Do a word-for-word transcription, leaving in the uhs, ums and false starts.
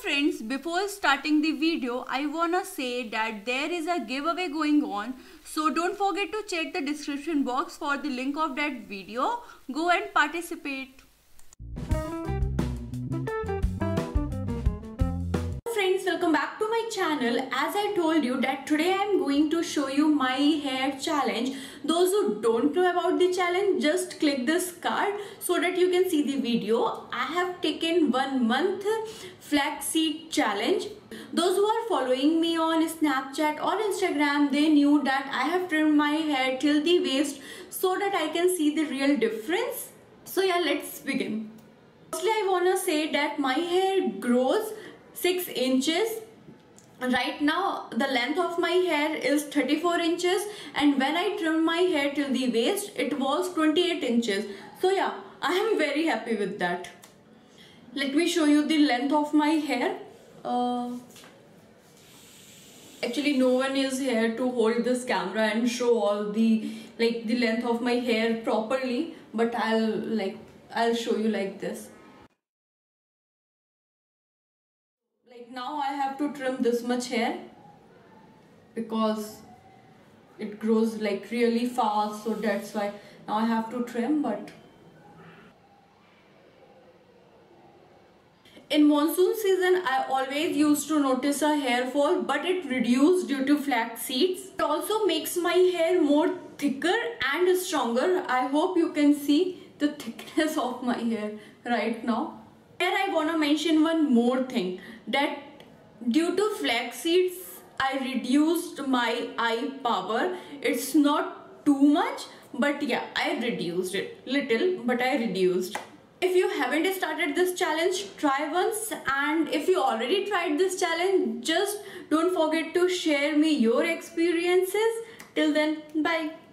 friends, before starting the video, I wanna say that there is a giveaway going on. So don't forget to check the description box for the link of that video. Go and participate. Friends, welcome back to my channel. As I told you that today I am going to show you my hair challenge. Those who don't know about the challenge, just click this card so that you can see the video. I have taken one month flaxseed challenge. Those who are following me on Snapchat or Instagram, they knew that I have trimmed my hair till the waist so that I can see the real difference. So yeah, let's begin. Firstly, I wanna say that my hair grows six inches. Right now the length of my hair is thirty-four inches, and when I trimmed my hair till the waist it was twenty-eight inches. So yeah, I am very happy with that. Let me show you the length of my hair. Uh, actually no one is here to hold this camera and show all the like the length of my hair properly, but I'll like I'll show you like this. Like now I have to trim this much hair because it grows like really fast, so that's why now I have to trim. But in monsoon season I always used to notice a hair fall, but it reduced due to flax seeds. It also makes my hair more thicker and stronger. I hope you can see the thickness of my hair right now. Here I wanna mention one more thing, that due to flax seeds I reduced my eye power. It's not too much, but yeah, I reduced it little, but I reduced. If you haven't started this challenge, try once, and if you already tried this challenge, just don't forget to share me your experiences. Till then, bye.